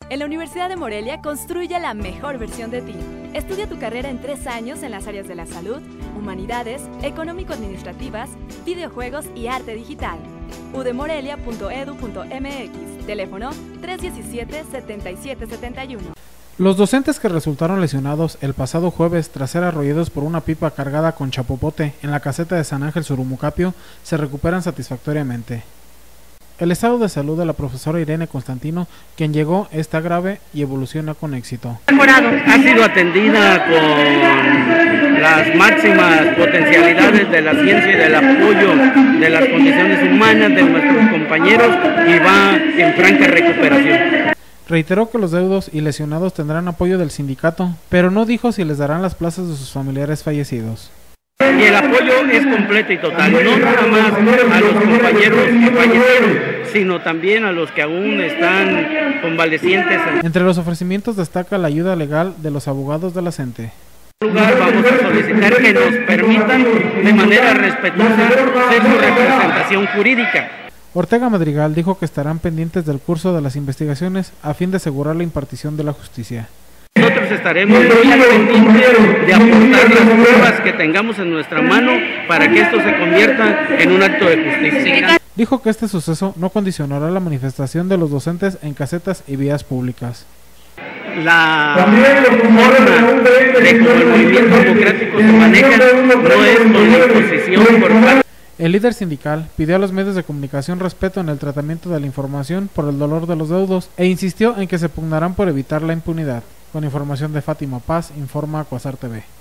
En la Universidad de Morelia construye la mejor versión de ti. Estudia tu carrera en 3 años en las áreas de la salud, humanidades, económico-administrativas, videojuegos y arte digital. udemorelia.edu.mx, teléfono 317-7771. Los docentes que resultaron lesionados el pasado jueves tras ser arrollados por una pipa cargada con chapopote en la caseta de San Ángel Surumucapio se recuperan satisfactoriamente. El estado de salud de la profesora Irene Constantino, quien llegó, está grave y evoluciona con éxito. Ha sido atendida con las máximas potencialidades de la ciencia y del apoyo de las condiciones humanas de nuestros compañeros y va en franca recuperación. Reiteró que los deudos y lesionados tendrán apoyo del sindicato, pero no dijo si les darán las plazas de sus familiares fallecidos. Y el apoyo es completo y total, no nada más a los compañeros que fallecieron, sino también a los que aún están convalecientes. Entre los ofrecimientos destaca la ayuda legal de los abogados de la CENTE. En primer lugar, vamos a solicitar que nos permitan de manera respetuosa ser su representación jurídica. Ortega Madrigal dijo que estarán pendientes del curso de las investigaciones a fin de asegurar la impartición de la justicia. Nosotros estaremos muy pendientes de aportar las pruebas que tengamos en nuestra mano para que esto se convierta en un acto de justicia. Dijo que este suceso no condicionará la manifestación de los docentes en casetas y vías públicas. La forma de cómo el movimiento democrático se maneja no es con imposición por parte. El líder sindical pidió a los medios de comunicación respeto en el tratamiento de la información por el dolor de los deudos e insistió en que se pugnarán por evitar la impunidad. Con información de Fátima Paz, informa Cuasar TV.